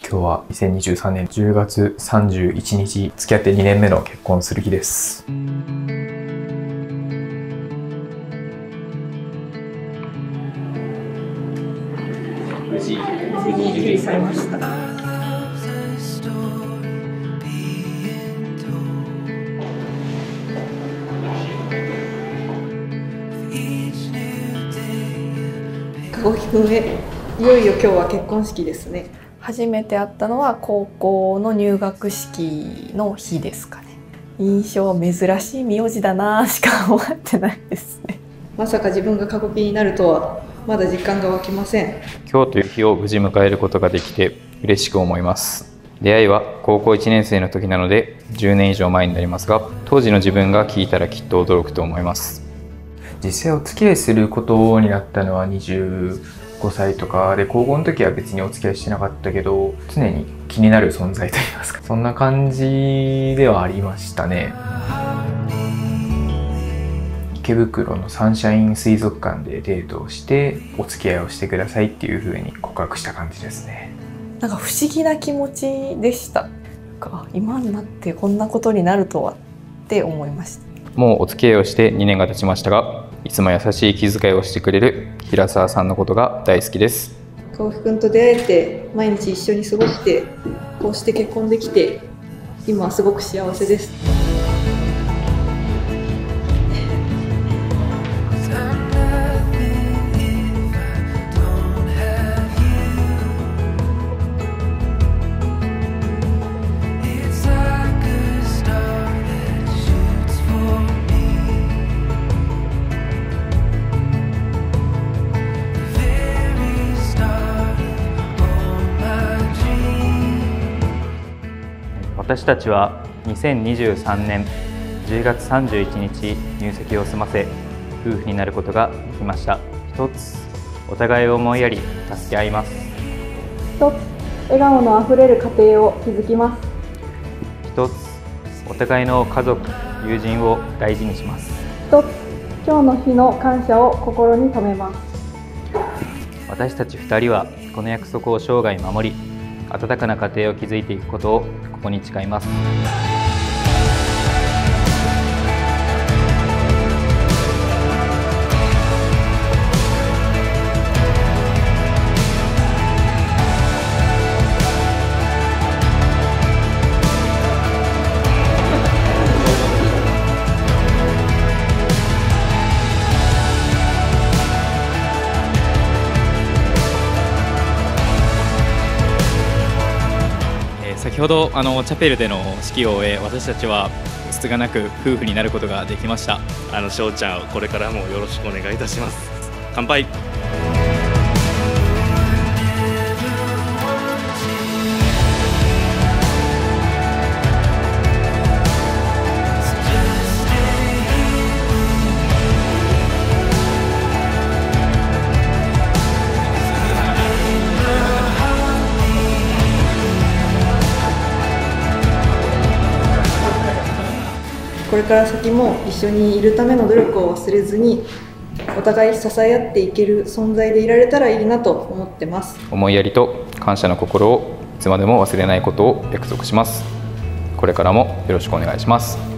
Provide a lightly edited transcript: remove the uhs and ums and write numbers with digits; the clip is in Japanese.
今日は2023年10月31日、付き合って2年目の結婚する日です。 無事準備されました。籠木くんへ、いよいよ今日は結婚式ですね。 初めて会ったのは高校の入学式の日ですかね。印象珍しい名字だなしか思ってないですね。 まさか自分が籠木になるとはまだ実感が湧きません。 今日という日を無事迎えることができて嬉しく思います。出会いは高校1年生の時なので10年以上前になりますが、当時の自分が聞いたらきっと驚くと思います。実際お付き合いすることになったのは25歳とかで、高校の時は別にお付き合いしてなかったけど、常に気になる存在といいますか、そんな感じではありましたね。池袋のサンシャイン水族館でデートをしてお付き合いをしてくださいっていう風に告白した感じですね。 なんか不思議な気持ちでした。今になってこんなことになるとはって思いました。 もうお付き合いをして2年が経ちましたが、いつも優しい気遣いをしてくれる平沢さんのことが大好きです。 籠木くんと出会えて、毎日一緒に過ごして、こうして結婚できて、今はすごく幸せです。 私たちは2023年10月31日入籍を済ませ、夫婦になることができました。一つ、お互いを思いやり助け合います。 一つ、笑顔のあふれる家庭を築きます。 一つ、お互いの家族、友人を大事にします。 一つ、今日の日の感謝を心に留めます。 私たち2人はこの約束を生涯守り、温かな家庭を築いていくことをここに誓います。 先ほどチャペルでの式を終え、私たちはつがなく夫婦になることができました。 翔ちゃん、これからもよろしくお願いいたします。乾杯。 これから先も一緒にいるための努力を忘れずに、お互い支え合っていける存在でいられたらいいなと思ってます。 思いやりと感謝の心をいつまでも忘れないことを約束します。これからもよろしくお願いします。